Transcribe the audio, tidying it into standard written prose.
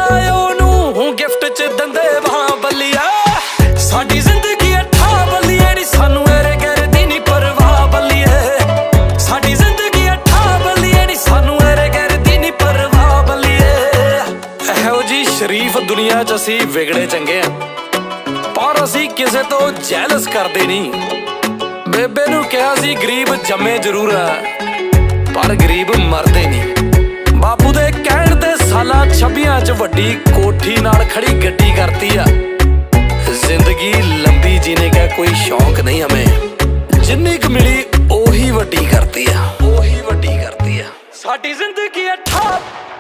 ਉਹਨੂੰ ਗਿਫਟ ਚ ਦਿੰਦੇ ਵਾਂ ਬੱਲੀਆ। ਸਾਡੀ ਜ਼ਿੰਦਗੀ ਅੱਠਾ ਬੱਲੀਏ ਨੀ ਸਾਨੂੰ ਇਹਰੇ ਗੈਰੇ ਦੀ ਨੀ ਪਰਵਾਹ ਬੱਲੀਏ। ਸਾਡੀ ਜ਼ਿੰਦਗੀ ਅੱਠਾ ਬੱਲੀਏ ਨੀ ਸਾਨੂੰ ਇਹਰੇ ਗੈਰੇ ਦੀ ਨੀ ਪਰਵਾਹ ਬੱਲੀਏ। ਇਹੋ ਜੀ ਸ਼ਰੀਫ ਦੁਨੀਆ ਚ ਅਸੀਂ ਵਿਗੜੇ ਚੰਗੇ ਆ, ਪਰ ਅਸੀਂ ਕਿਸੇ ਤੋਂ ਜੈਲਸ ਕਰਦੇ ਨਹੀਂ। ਬੇਬੇ ਨੂੰ ਕਿਹਾ ਸੀ ਗਰੀਬ ਜੰਮੇ ਜ਼ਰੂਰ ਆ ਪਰ ਗਰੀਬ ਮਰਦੇ ਨਹੀਂ। ਬਾਪੂ ਦੇ ਕਹਿਣ ਤੇ ਸਾਲਾਂ 26 ਚ ਵੱਡੀ ਕੋਠੀ ਨਾਲ ਖੜੀ ਗੱਡੀ ਕਰਤੀ ਆ। ਜ਼ਿੰਦਗੀ ਲੰਬੀ ਜੀਨੇ का कोई शौक नहीं हमें, जिन्नी क मिली ओही वड्डी करती आ, ओही वड्डी करती आ। साडी जिंदगी अठा